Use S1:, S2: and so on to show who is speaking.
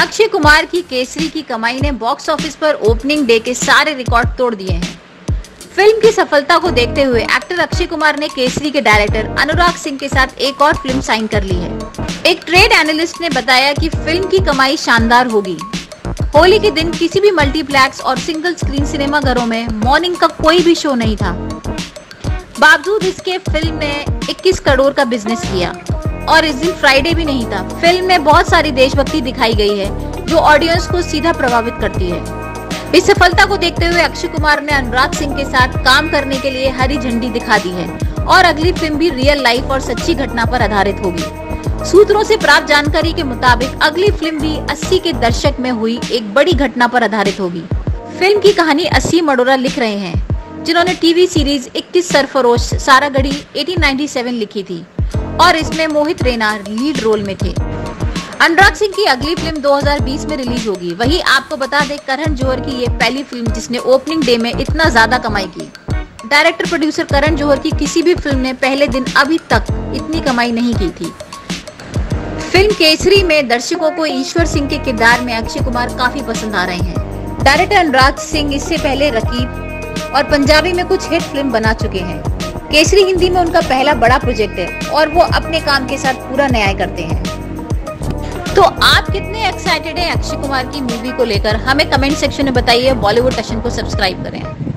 S1: अक्षय कुमार की केसरी की कमाई ने बॉक्स ऑफिस पर ओपनिंग डे के सारे रिकॉर्ड तोड़ दिए हैं। फिल्म की सफलता को देखते हुए एक्टर अक्षय कुमार ने केसरी के डायरेक्टर अनुराग सिंह के साथ एक और फिल्म साइन कर ली है। एक ट्रेड एनालिस्ट ने बताया कि फिल्म की कमाई शानदार होगी। होली के दिन किसी भी मल्टीप्लेक्स और सिंगल स्क्रीन सिनेमा घरों में मॉर्निंग का कोई भी शो नहीं था। बावजूद इसके फिल्म ने 21 करोड़ का बिजनेस किया और इस दिन फ्राइडे भी नहीं था। फिल्म में बहुत सारी देशभक्ति दिखाई गई है जो ऑडियंस को सीधा प्रभावित करती है। इस सफलता को देखते हुए अक्षय कुमार ने अनुराग सिंह के साथ काम करने के लिए हरी झंडी दिखा दी है और अगली फिल्म भी रियल लाइफ और सच्ची घटना पर आधारित होगी। सूत्रों से प्राप्त जानकारी के मुताबिक अगली फिल्म भी 80 के दशक में हुई एक बड़ी घटना पर आधारित होगी। फिल्म की कहानी असीम अरोड़ा लिख रहे हैं, जिन्होंने टीवी सीरीज 21 सरफरोश सारागढ़ी 1897 लिखी थी और इसमें मोहित रैना लीड रोल में थे। अनुराग सिंह की अगली फिल्म 2020 में रिलीज होगी। वहीं आपको बता दें, करण जौहर की ये पहली फिल्म जिसने ओपनिंग डे में इतना ज्यादा कमाई की। डायरेक्टर प्रोड्यूसर करण जौहर की किसी भी फिल्म ने पहले दिन अभी तक इतनी कमाई नहीं की थी। फिल्म केसरी में दर्शकों को ईश्वर सिंह के किरदार में अक्षय कुमार काफी पसंद आ रहे हैं। डायरेक्टर अनुराग सिंह इससे पहले रकीब और पंजाबी में कुछ हिट फिल्म बना चुके हैं। केसरी हिंदी में उनका पहला बड़ा प्रोजेक्ट है और वो अपने काम के साथ पूरा न्याय करते हैं। तो आप कितने एक्साइटेड हैं अक्षय कुमार की मूवी को लेकर, हमें कमेंट सेक्शन में बताइए। बॉलीवुड टशन को सब्सक्राइब करें।